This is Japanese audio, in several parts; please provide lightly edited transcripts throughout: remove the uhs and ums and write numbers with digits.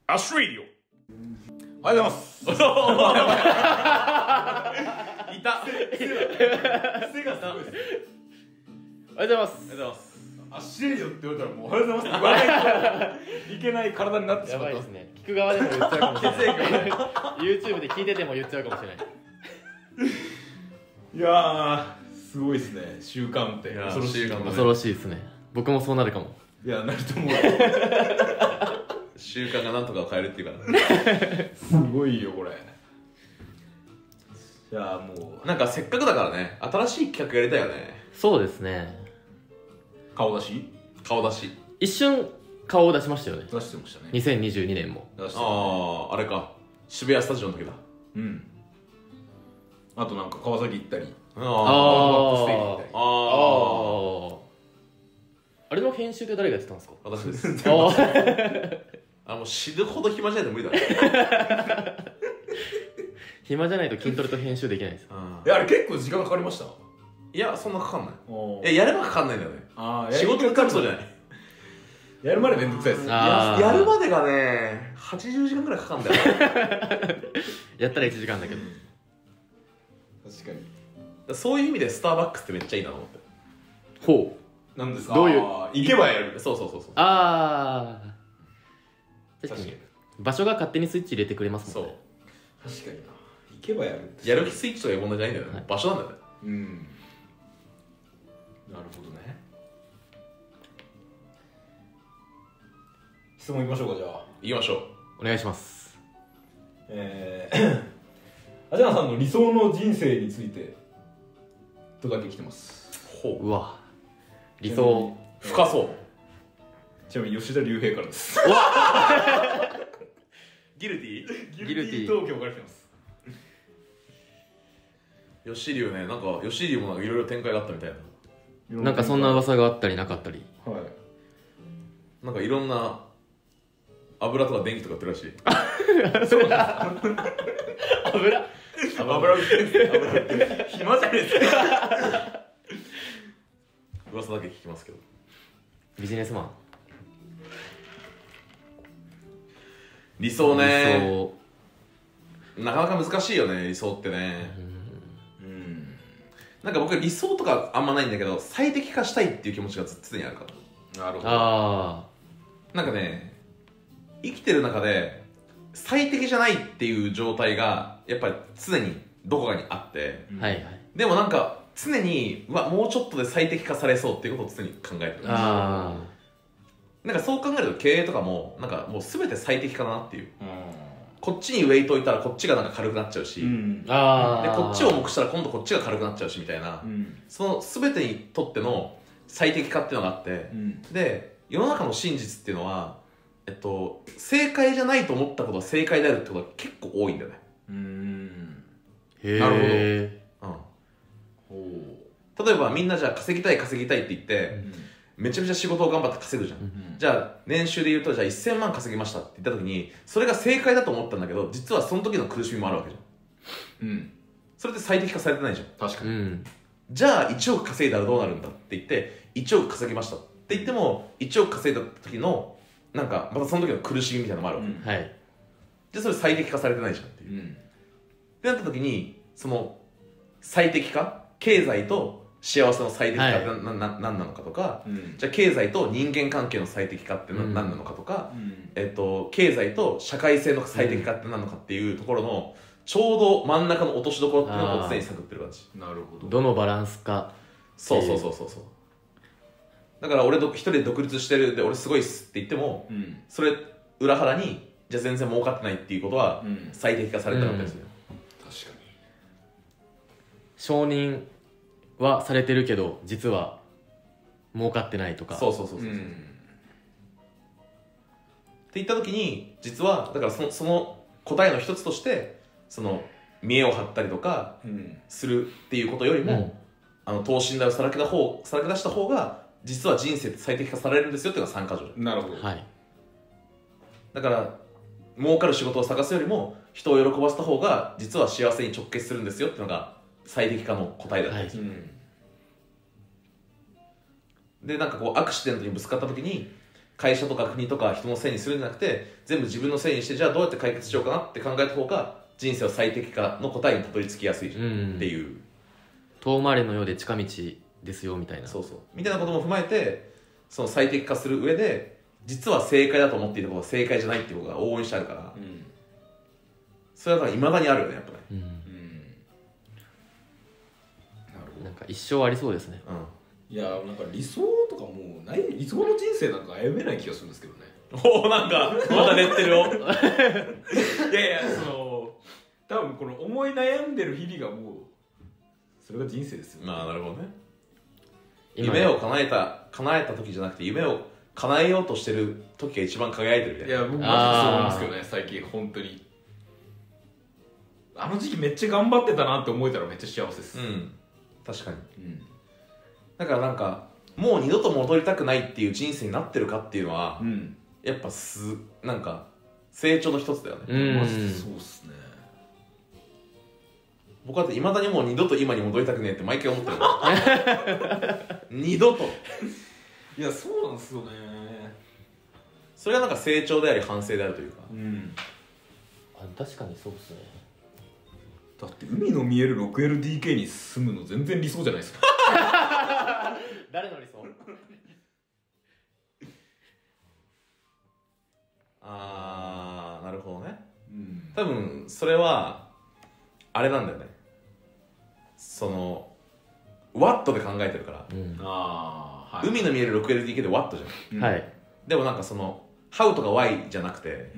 アシュレイディおはようございます。 オ。いた。 癖がすごいです。 おはようございます。 ありがとうございます。 アシレイよって言われたらもうおはようございますって言わないといけない体になってしやまったばいですね。聞く側でも言っちゃうかもしれない。YouTube で聞いてても言っちゃうかもしれない。 いやーすごいですね。習慣っていや恐ろしい習慣だね恐ろしいですね。僕もそうなるかも。 いやなると思う。 習慣がなんとかを変えるっていうかすごいよこれ。じゃあもうなんかせっかくだからね、新しい企画やりたいよね。 そうですね。 顔出し顔出し。 一瞬顔を出しましたよね。 出してましたね。 2022年も。 出してああ、あれか。渋谷スタジオの時だ。 あとなんか川崎行ったりあワールドカップステージ行ったりあ。 あれの編集って誰がやってたんですか？ 私です。 あもう死ぬほど暇じゃないと無理だね。 暇じゃないと筋トレと編集できないです。 あれ結構時間かかりました。 いや、そんなかかんない。 おやればかかんないんだよね。 あ仕事がかかるそうじゃない。 やるまでめんどくさいです。 やるまでがね、80時間くらいかかんだよ。 やったら1時間だけど。 確かに。 そういう意味でスターバックスってめっちゃいいなと思って。 ほう。 なんですか。 どういう行けばやる。 そう。 ああ。確かに確かに。 場所が勝手にスイッチ入れてくれますそうもんね。。 確かにな。行けばやる。 やる気スイッチとかいう問題じゃないんだよね。 はい場所なんだよね。 なるほどね。質問いきましょうかじゃあ。 行きましょお願いします。 アジャナさんの理想の人生についてとだけ来てます。 う。ほう。 うわ。理想。 深そう。 ちなみに吉田龍平からです。 ギルティギルティ東京から来てます。 吉龍ね、なんか吉龍もなんかいろいろ展開があったみたいな。 なんかそんな噂があったりなかったり。 はい。 なんかいろんな油とか電気とか売ってるらしい。 油油売ってるんですよ。油売ってる。暇じゃないですか。 噂だけ聞きますけど。 ビジネスマン。 理想ね。 理想。 なかなか難しいよね、理想ってね。なんか僕理想とかあんまないんだけど、最適化したいっていう気持ちが常にあるから。 なるほど。 あなんかね、生きてる中で最適じゃないっていう状態がやっぱり常にどこかにあって、 あ。はいはい。 でもなんか常にもうちょっとで最適化されそうっていうことを常に考えてる。 あなんかそう考えると経営とかもなんかもう全て最適化だなっていう。こっちにウェイト置いたらこっちがなんか軽くなっちゃうし、 あ。ああ。 でこっちを重くしたら今度こっちが軽くなっちゃうしみたいな、その全てにとっての最適化っていうのがあって、で世の中の真実っていうのは、正解じゃないと思ったことは正解であるってことが結構多いんだよね。 へえ。 なるうん、例えばみんなじゃあ稼ぎたいって言って、めちゃめちゃ仕事を頑張って稼ぐじゃん、じゃあ年収で言うとじゃあ1000万稼ぎましたって言った時にそれが正解だと思ったんだけど実はその時の苦しみもあるわけじゃん、それって最適化されてないじゃん。 確かに。 じゃあ1億稼いだらどうなるんだって言って1億稼ぎましたって言っても1億稼いだ時のなんかまたその時の苦しみみたいなのもあるわけ、 はい。 じゃあそれ最適化されてないじゃんっていう、ってなった時にその最適化経済と幸せの最適化って何なのかとか、じゃあ経済と人間関係の最適化って何なのかとか、経済と社会性の最適化って何なのかっていうところのちょうど真ん中の落としどころっていうのを常に探ってる感じ。 なるほど。 どのバランスか。 そうだから俺一人で独立してるで俺すごいっすって言っても、それ裏腹にじゃあ全然儲かってないっていうことは最適化されてなかったりする、 確かに。 承認はされてるけど実は儲かってないとか。 そうって言った時に実はだからその答えの一つとしてその見栄を張ったりとかするっていうことよりも、等身大をさらけ出した方が実は人生って最適化されるんですよっていうのが3箇条じゃん。 なるほど。 はい。 だから儲かる仕事を探すよりも人を喜ばせた方が実は幸せに直結するんですよっていうのが最適化の答えだったりする、でなんかこうアクシデントにぶつかった時に会社とか国とか人のせいにするんじゃなくて全部自分のせいにしてじゃあどうやって解決しようかなって考えた方が人生は最適化の答えにたどり着きやすいじゃんっていう、 遠回りのようで近道ですよみたいな。 そうそうみたいなことも踏まえてその最適化する上で実は正解だと思っていたことが正解じゃないっていうことが往々にしてあるから、それはだから未だにあるよねやっぱね。 なるほど。 なんか一生ありそうですね。 いやなんか理想とかもうない、理想の人生なんか歩めない気がするんですけどね。 おおなんかまだレッテルをいやその多分この思い悩んでる日々がもうそれが人生ですよね。 まあなるほどね。夢を叶えた時じゃなくて夢を叶えようとしてる時が一番輝いてるみたいな。 いや僕マジでそう思いますけどね最近本当に。あの時期めっちゃ頑張ってたなって思えたらめっちゃ幸せです。 確かに、だからなんかもう二度と戻りたくないっていう人生になってるかっていうのは、やっぱなんか成長の一つだよね。 マジでそうっすね。 僕は未だにもう二度と今に戻りたくねえって毎回思ってる二度と。 いやそうなんですよね。 それがなんか成長であり反省であるというか、 確かにそうですね。 だって海の見える 6LDK に住むの全然理想じゃないですか。 誰の理想？ あーなるほどね。多分それはあれなんだよね。そのワットで考えてるから、海の見える 6LDK でワットじゃん、でもなんかそのハウとか Y じゃなくて、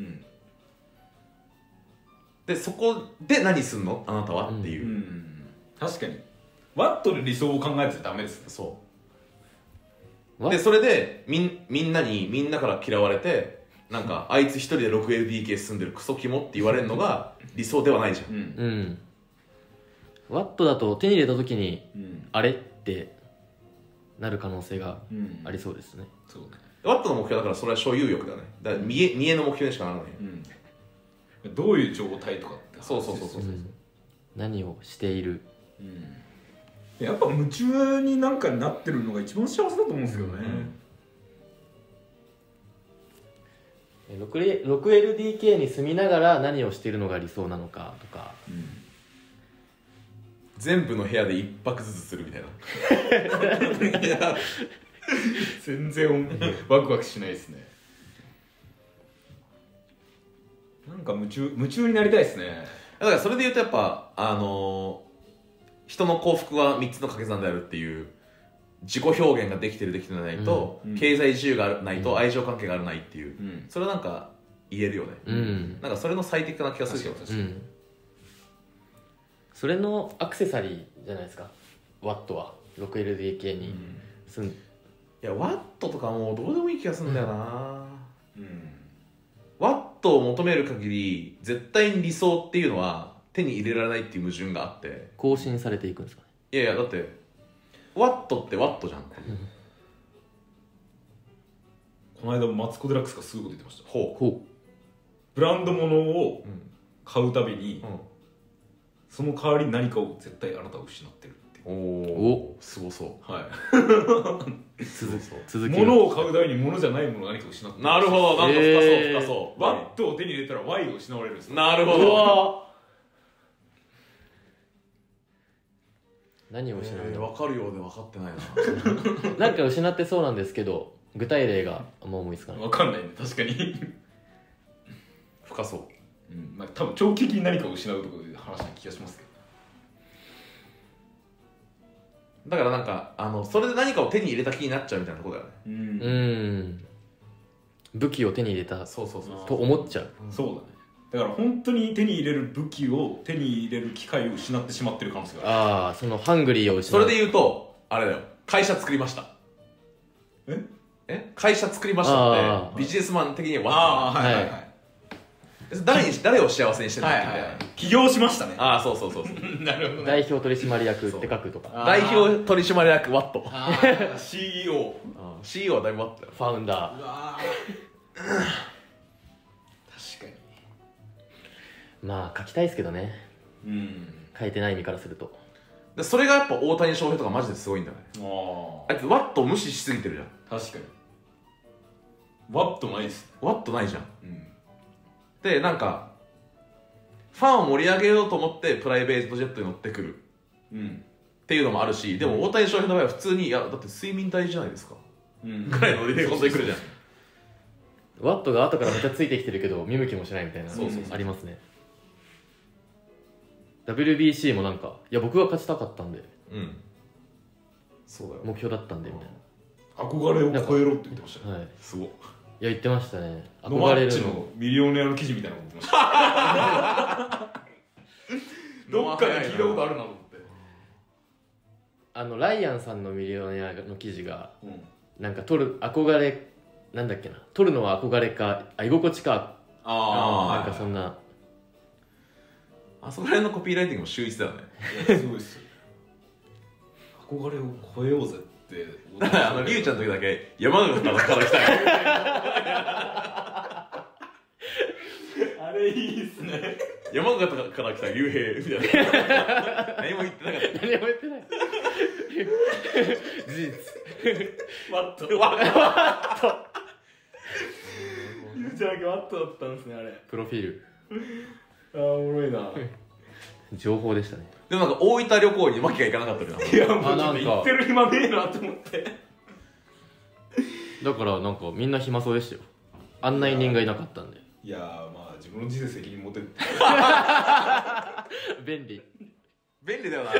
でそこで何すんのあなたはっていう、 確かにワットで理想を考えてちゃダメですね。 そうでそれでみんなから嫌われてなんかあいつ一人で 6LDK 住んでるクソキモって言われるのが理想ではないじゃん。 ワットだと手に入れた時に、あれってなる可能性がありそうですね。 そうね。 ワットの目標だからそれは所有欲だね。だから見えの目標にしかならない、 どういう状態とかって話。 そう何をしている、 やっぱ夢中になんかなってるのが一番幸せだと思うんですけどね。 6LDK に住みながら何をしているのが理想なのかとか、 全部の部屋で一泊ずつするみたいな。いや全然ワクワクしないですね。なんか夢中になりたいですね。 だからそれで言うとやっぱ人の幸福は3つの掛け算であるっていう自己表現ができてるできてないと、経済自由がないと愛情関係がないっていう、それはなんか言えるよね、なんかそれの最適化な気がするけど、 それのアクセサリーじゃないですかワットは 6LDK に住んで、 いやワットとかもうどうでもいい気がするんだよな、ワットを求める限り絶対に理想っていうのは手に入れられないっていう矛盾があって、 更新されていくんですかね。 いやいやだってワットってワットじゃん、 この間マツコ・デラックスがすごいこと言ってました。 ほうブランド物を買うたびに、その代わり何かを絶対あなたは失ってるっていう。 おすごそう。 続き物を買うたびに物じゃないものを何か失ってる。 なるほど、なんか深そう。 ワットを手に入れたら Y を失われるんですよ。 なるほど。 何を失うの？ 分かるようで分かってないな。なんか失ってそうなんですけど具体例があんま思いつかない。 分かんないね、確かに。 深そう。 まあ多分長期的に何かを失うとかいう話な気がしますけど。 だからなんかそれで何かを手に入れた気になっちゃうみたいなところだよね。 武器を手に入れたそうと思っちゃう。 そうだね。だから本当に手に入れる武器を手に入れる機会を失ってしまってる可能性がある。 ああ、そのハングリーを失う。 それで言うとあれだよ、会社作りました。会社作りましたってビジネスマン的には誰を幸せにしてるのってみたいな。 起業しましたね。 そうなるほどね。 代表取締役って書くとか。 代表取締役ワット。 CEO。 CEO はだいぶワットだよ。 ファウンダー。 確かに。 まあ書きたいですけどね。書いてない意味からすると。 でそれがやっぱ大谷翔平とかマジですごいんだよね。あいつワットを無視しすぎてるじゃん。 確かに。 ワットないっすね。 ワットないじゃん。でなんかファンを盛り上げようと思ってプライベートジェットに乗ってくるっていうのもあるし、でも大谷翔平の場合は普通に、いやだって睡眠大事じゃないですかぐらいのノリで本当に来るじゃん。 ワットが後からめっちゃついてきてるけど見向きもしないみたいなそうありますね。 WBC もなんかいや僕が勝ちたかったんで、 そうだよ、 目標だったんでみたい憧れを超えろって言ってましたな。はい、 すごい。 いや言ってましたね。 ノマッチのミリオネアの記事みたいなの言ってましたどっかで聞いたことあるなと思って。 ライアンさんのミリオネアの記事が、なんか取る憧れなんだっけな、取るのは憧れか居心地か、なんかそんな、 あそこら辺のコピーライティングも秀逸だよね。 すごいっすよ。憧れを超えようぜってだからリュウちゃんの時だけ山形から来たあれいいっすね。 山形から来た竜兵みたいな何も言ってなかった。 何も言ってない事実ワットゆうちゃんだけワットだったんですね。あれプロフィールおもろいな。 情報でしたね。 でもなんか大分旅行にマキが行かなかったけどいやもうちょっと行ってる暇ねえなと思って。 だからなんかみんな暇そうでしたよ。案内人がいなかったんで。 いやまあ自分の人生責任持てる便利だよなあれ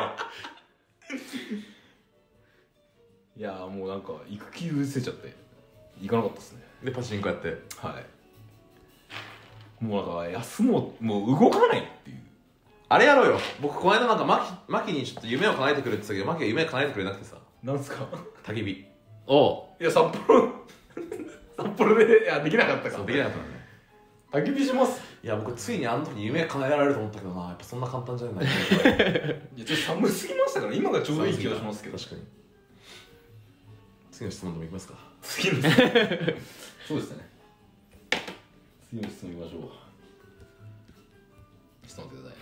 いやもうなんか行く気失せちゃって行かなかったですね。 でパチンコやって、 はい、もうなんか休もう、もう動かないっていう。 あれやろうよ。僕この間なんかマキにちょっと夢を叶えてくれって言ってたけど、マキが夢叶えてくれなくてさ。 なんすか焚き火。 おういや札幌でいやできなかったから。 そうできなかったのね。 焚き火します。 いや僕ついにあの時夢叶えられると思ったけどな、やっぱそんな簡単じゃない。 いやちょっと寒すぎましたから今がちょうどいい気がしますけど。 確かに。次の質問でもいきますか。 次のそうですね。次の質問いきましょう。ちょっと待ってくださいね。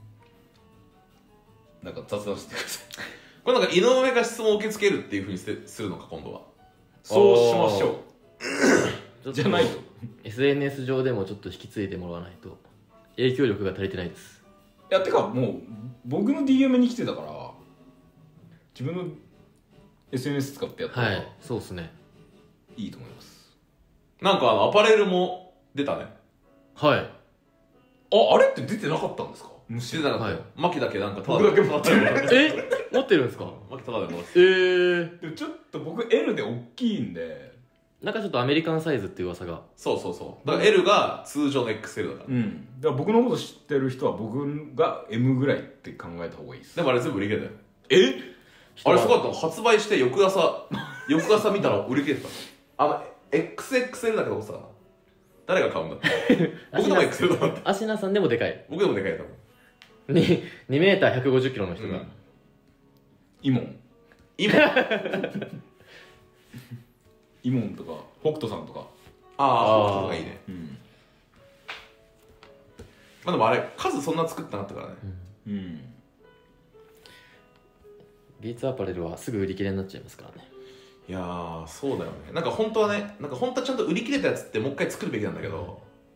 なんか雑談してください。 これなんか井上が質問を受け付けるっていうふうにするのか今度は。 そうしましょう。 じゃないと SNS 上でもちょっと引き継いでもらわないと影響力が足りてないです。 いやてかもう僕の DM に来てたから自分の SNS 使ってやったら、 はい、そうっすね。 いいと思います。 なんかアパレルも出たね。 はい。 あれって出てなかったんですか？ 出てなかったよ。マキだけなんか僕だけ持ってる。 持ってるんですか？ マキただでもらって。 でもちょっと僕 L で大きいんで、 なんかちょっとアメリカンサイズっていう噂が。 そうだから L が通常の XL だから。 だから僕のこと知ってる人は僕が M ぐらいって考えた方がいいです。 でもあれ全部売り切れたよ。 あれすごかったの。発売して翌朝見たら売り切れてた。XXL だけどさ、誰が買うんだって。僕でも XL だった。 アシナさんでもでかい。 僕でもでかい多分。 2メーター150キロの人が。 イモン今イモンとか北斗さんとか。 北斗がいいね。まあでもあれ数そんな作ってなかったからね。 ビーツアパレルはすぐ売り切れになっちゃいますからね。 いやーそうだよね。なんか本当はね、なんか本当はちゃんと売り切れたやつってもう一回作るべきなんだけど、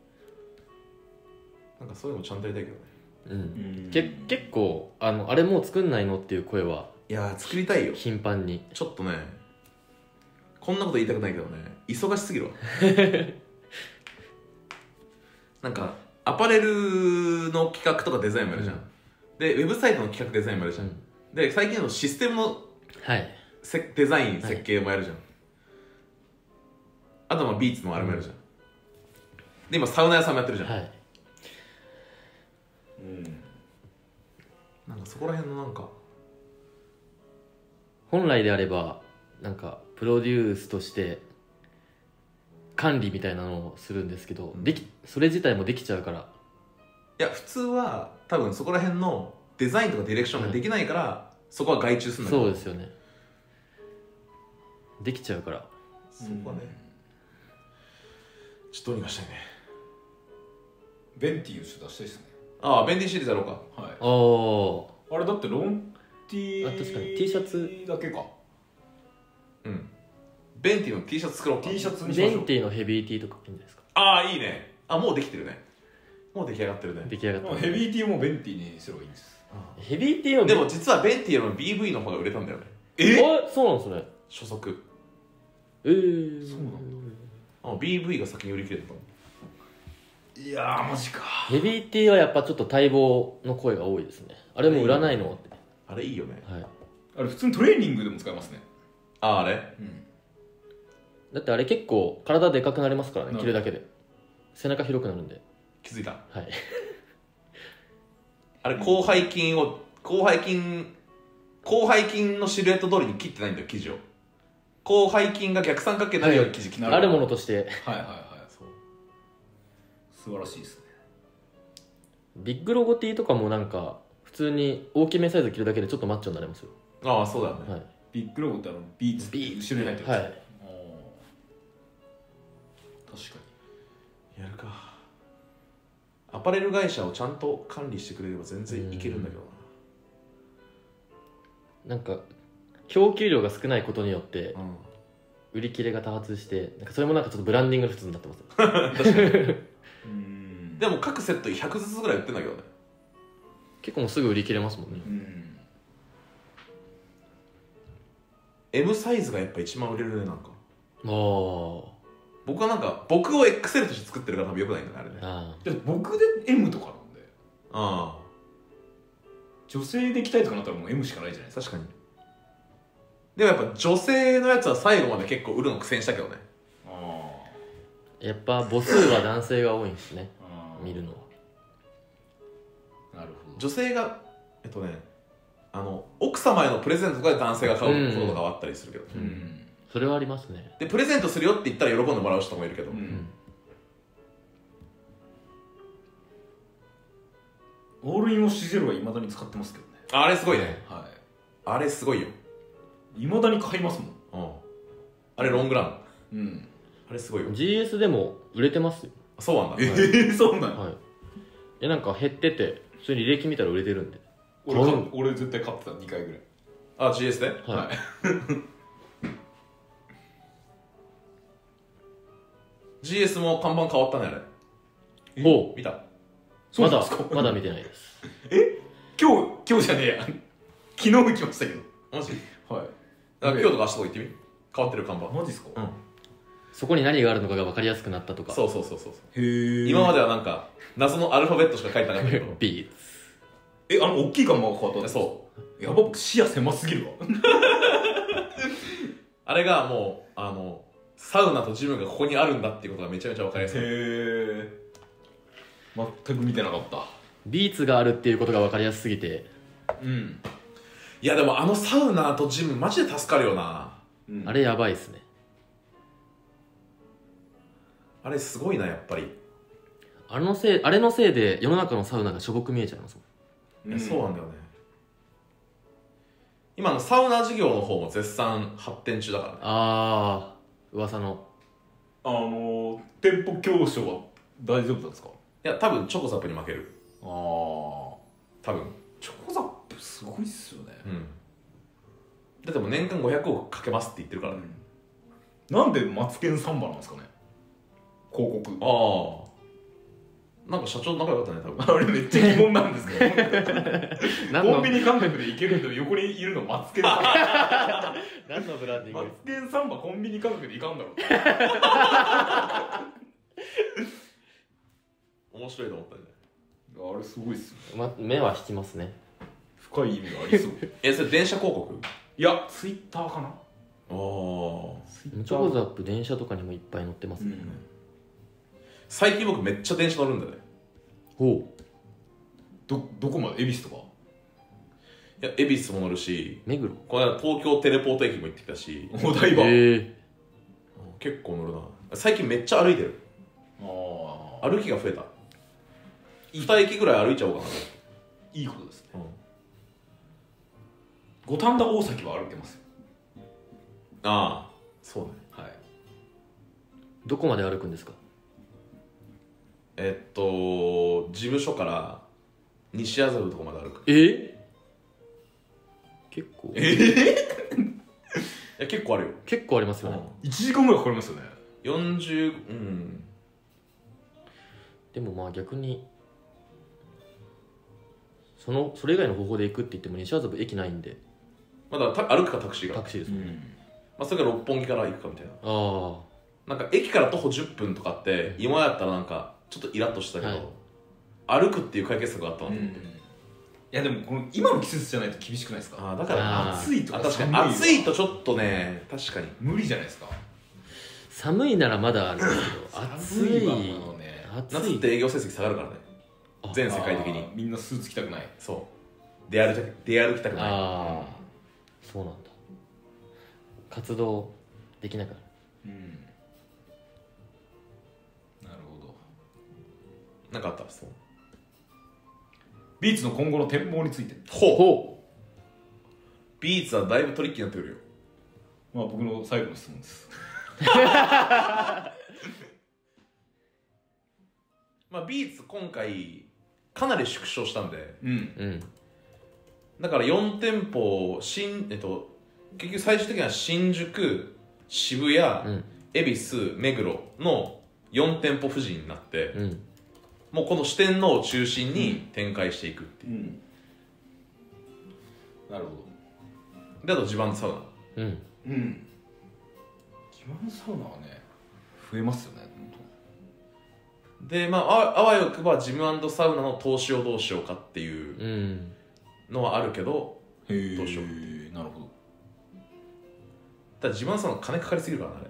なんかそういうのもちゃんとやりたいけどね。 結構あれもう作んないのっていう声はいやー作りたいよ頻繁に。 ちょっとねこんなこと言いたくないけどね、忙しすぎるわなんかアパレルの企画とかデザインもやるじゃん、でウェブサイトの企画デザインもやるじゃん、で最近のシステムの、デザイン設計もやるじゃん、あとビーツのあれもやるじゃん、で今サウナ屋さんもやってるじゃん、なんかそこら辺のなんか本来であればなんかプロデュースとして管理みたいなのをするんですけど、それ自体もできちゃうから。 いや普通は多分そこら辺のデザインとかディレクションができないから、そこは外注するんだけど。 そうですよね、できちゃうから。 そこはね、ちょっとどうにかしたいね。 ベンティーを出したいですね。 ベンティシリーズやろうか。 あれだってロンティー確かに T シャツだけか。 ベンティの T シャツ作ろうか。 T シャツにしましょう。 ベンティのヘビーティーとかいいんじゃないですか。 ああいいね。あもうできてるね。もう出来上がってるね。 出来上がったヘビーティーもベンティにすればいいんです。 ヘビーティーのでも実はベンティの BV の方が売れたんだよね。 そうなんですね。 初速。 そうなんだ。BV が先に売り切れたと思いやーマジか。 ヘビーティーはやっぱちょっと待望の声が多いですね。あれも売らないのって。 あれいいよね。 はい。 あれ普通にトレーニングでも使えますね。 あれだってあれ結構体でかくなりますからね、着るだけで。背中広くなるんで。 気づいた。 はい。 あれ広背筋のシルエット通りに切ってないんだよ、生地を。広背筋が逆三角形になるように生地切ってあるものとして。 はいはいはい。そう素晴らしいですね。 ビッグロゴ T とかもなんか普通に大きめサイズ着るだけでちょっとマッチョになりますよ。 ああそうだよね。 はい。 ビッグロゴってビーツ後ろに入ってる。 はい。 確かにやるか。アパレル会社をちゃんと管理してくれれば全然いけるんだけどな。なんか供給量が少ないことによって売り切れが多発して、なんかそれもなんかちょっとブランディングの一つになってます。確かに。でも各セット100ずつぐらい売ってんだけどね。 結構もうすぐ売り切れますもんね。 M サイズがやっぱ一番売れるね。なんか僕はなんか僕を XL として作ってるから多分よくないんだね、あれね。 僕で M とかなんで。 ああ女性で着たいとかなったらもう M しかないじゃないですか。 確かに。でもやっぱ女性のやつは最後まで結構売るの苦戦したけどね。 やっぱ母数は男性が多いんですね。見るのは。 なるほど。 女性が奥様へのプレゼントとかで男性が買うこととかはあったりするけど、 それはありますね。 でプレゼントするよって言ったら喜んでもらう人もいるけど、 オールインウォッシュジェルはいまだに使ってますけどね。 あれすごいね。 はい。 あれすごいよ。 いまだに買いますもん。 あれロングラン。あれすごいよ。 GS でも売れてますよ。 そうなんだ。 そうなんだ。 はい。なんか減ってて普通に履歴見たら売れてるんで。 俺絶対買ってた。2回ぐらい。 あ GS で。 はい。 GS も看板変わったねあれ。 ほう。 見た？ まだ見てないです。 今日じゃねえや。昨日行きましたけど。 マジ？ はい。 今日とか明日とか行ってみ。変わってる看板。 マジっすか？ そこに何があるのかが分かりやすくなったとか。 そう。へえ。 今まではなんか謎のアルファベットしか書いてなかったけど。 ビーツ。 大きい看板が変わった。 そう。 やば、視野狭すぎるわ。 あれがもうサウナとジムがここにあるんだっていうことがめちゃめちゃ分かりやすい。 へえ。全く見てなかった。 ビーツがあるっていうことが分かりやすすぎて。 いやでもサウナとジムマジで助かるよな。 あれやばいっすね。 あれすごいなやっぱり。 あれのせいで世の中のサウナがしょぼく見えちゃいますもん。そうなんだよね。今のサウナ事業の方も絶賛発展中だからね。 ああ、噂の店舗競争は大丈夫なんですか？ いや多分チョコザップに負ける。 多分チョコザップすごいっすよね。 だってもう年間500億かけますって言ってるからね。 なんでマツケンサンバなんですかね、広告。 なんか社長仲良かったね多分。 あれめっちゃ疑問なんですけど。コンビニ感覚で行けるけど横にいるのマツケンサンバ。 何のブランディング？ マツケンサンバコンビニ感覚でいかんだろう。 面白いと思ったんじゃない？ あれすごいっすよ。目は引きますね。 深い意味がありそう。 それ電車広告？ いやツイッターかな。 チョコザップ電車とかにもいっぱい載ってますね。 最近僕めっちゃ電車乗るんだね。 ほう。 どこまで？恵比寿とか？ いや恵比寿も乗るし、 目黒、 この間東京テレポート駅も行ってきたし、 お台場。 結構乗るな。最近めっちゃ歩いてる。歩きが増えた。2駅ぐらい歩いちゃおうかな。 いいことですね。五反田大崎は歩けますよ。 ああそうね。 はい。 どこまで歩くんですか？ 事務所から西麻布のとこまで歩く。 結構や結構あるよ。 結構ありますよね、 1時間ぐらいかかりますよね。 40、 でもまあ逆にそれ以外の方法で行くって言っても西麻布駅ないんで、 まだ歩くかタクシーが。 タクシーですもんね、 まあ、それが六本木から行くかみたいな。 あなんか駅から徒歩10分とかって今やったらなんかちょっとイラッとしたけど、 はい、 歩くっていう解決策があったなと思って、 いやでもこの今の季節じゃないと厳しくないですか。 だから暑いとか確かに寒い暑いとちょっとね、確かに無理じゃないですか。 寒いならまだあるんですけど暑い、 わもうね、 夏って営業成績下がるからね、全世界的に。 みんなスーツ着たくない。 そう出歩きたくない。 ああ、そうなんだ、活動できなくなる。 なるほど。 なんかあった。そうビーツの今後の展望について。 ほう、ビーツはだいぶトリッキーになってくるよ。 まあ僕の最後の質問です。 まあビーツ今回かなり縮小したんで、だから4店舗結局最終的には新宿、渋谷、恵比寿、目黒の4店舗布陣になって、もうこの四天王を中心に展開していくっていう、 なるほど。であと地盤サウナ、 自慢サウナはね増えますよね。 でまああわよくばジム&サウナの投資をどうしようかっていうのはあるけど、どうしよう。 なるほど。 ただ自慢サウナ金かかりすぎるからなあれ。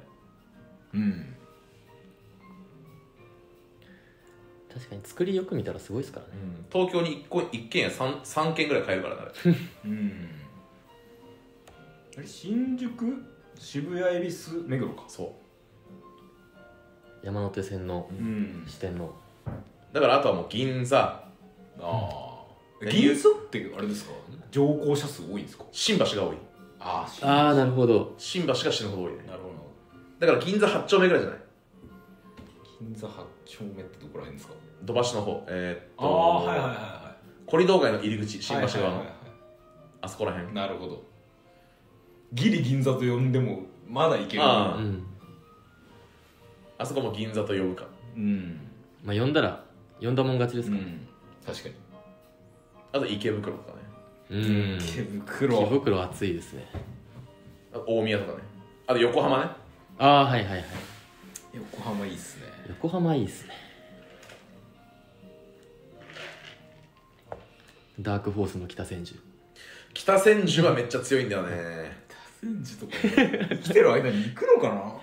確かに作りよく見たらすごいですからね、 東京に1軒や 3軒ぐらい買えるからなあれ。 新宿、渋谷、恵比寿、目黒か。 そう山手線の支店の、 だからあとはもう銀座、 銀座ってあれですか、乗降者数多いんですか。 新橋が多い。 ああなるほど、 新橋が死ぬほど多いね。 なるほど。 だから銀座8丁目ぐらいじゃない。 銀座8丁目ってどこら辺ですか。 土橋の方、 はいはいはいはい、 コリドー街の入り口、新橋側の、あそこら辺。 なるほど。ギリ銀座と呼んでもまだいける。 あそこも銀座と呼ぶか。 まあ呼んだもん勝ちですか、 確かに。 あと池袋とかね。 池袋暑いですね。 あと大宮とかね。あと横浜ね。 はいはいはい、 横浜いいっすね。 横浜いいっすね。ダークホースの北千住。 北千住はめっちゃ強いんだよね。 北千住とか生きてる間に行くのかな。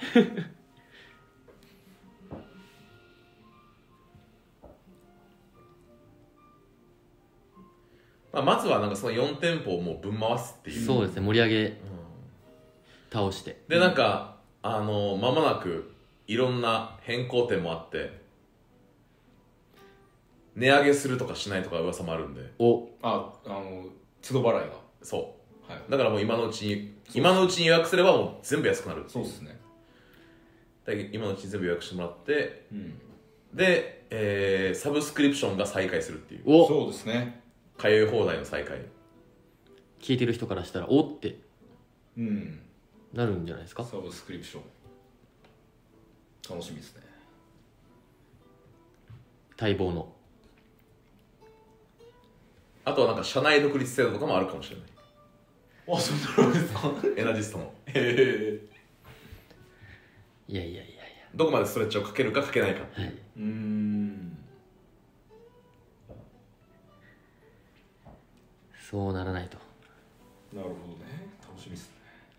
まずはなんかその4店舗をもうぶん回すっていう。 そうですね、盛り上げ、倒してでなんか間もなくいろんな変更点もあって値上げするとかしないとか噂もあるんで。 都度払いが。 そう、だからもう今のうちに予約すればもう全部安くなる。 そうですね。 今のうちに全部予約してもらって、で、サブスクリプションが再開するっていう。 そうですね、 通い放題の再開。 聞いてる人からしたらおってなるんじゃないですか。 サブスクリプション楽しみですね。 待望の。 あとはなんか社内独立制度とかもあるかもしれない。 そんなのですか。 エナジストのいやどこまでストレッチをかけるかかけないかっていう、 はい、そうならないと。 なるほどね、楽しみですね。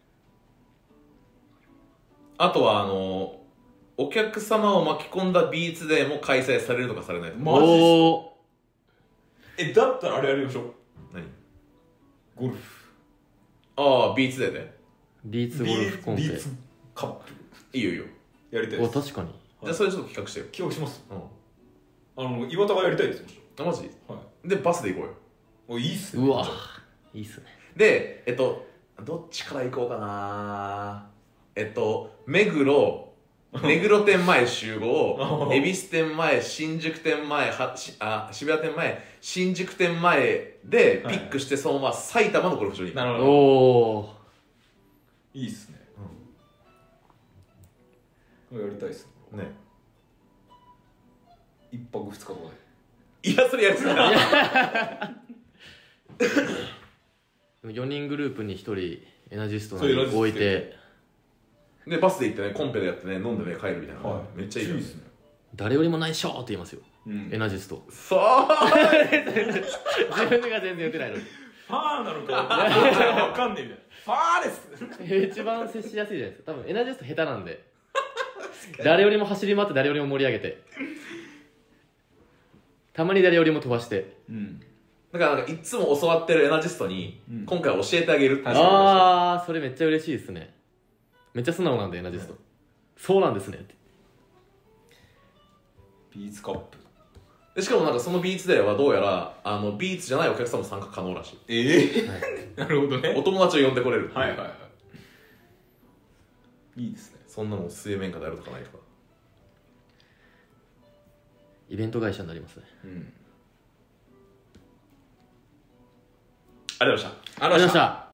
あとはお客様を巻き込んだビーツデーも開催されるとかされないとか。 マジですか。だったらあれやりましょう。 何？ ゴルフ。 ビーツデーでビーツゴルフコンペ。 ビーツカップいいよいいよ。 やりたいです。 確かに。 じゃあそれちょっと企画してよ。 企画します。岩田がやりたいです。 マジ？ はい。 でバスで行こうよ。 いいっすね。 うわいいっすね。 でどっちから行こうかな。目黒店前集合恵比寿店前、新宿店前、渋谷店前、新宿店前でピックしてそのまま埼玉のゴルフ場に行く。 なるほど。 おいいっすね、やりたいっすね。 1泊2日とかいやそれやりすぎだ 4人グループに1人エナジストそうエナジスト置いてでバスで行ってねコンペでやってね飲んでね帰るみたいな、めっちゃいいですね。 誰よりもないっしょって言いますよ、エナジスト。 そう自分が全然言ってないのにファーなのかわかんねえみたいな。 ファーです一番接しやすいじゃないですか。多分エナジスト下手なんで誰よりも走り回って誰よりも盛り上げてたまに誰よりも飛ばして、 だからなんかいつも教わってるエナジストに今回教えてあげるって。 ああそれめっちゃ嬉しいですね。めっちゃ素直なんでエナジスト、そうなんですねって。 ビーツカップでしかもなんかそのビーツデーはどうやらビーツじゃないお客さんも参加可能らしい。なるほどね。 お友達を呼んでこれるっていう。 はいはいはい。いいですね。 そんなの水面下でやるとかないとか。 イベント会社になりますね。 ありがとうございました。 ありがとうございました。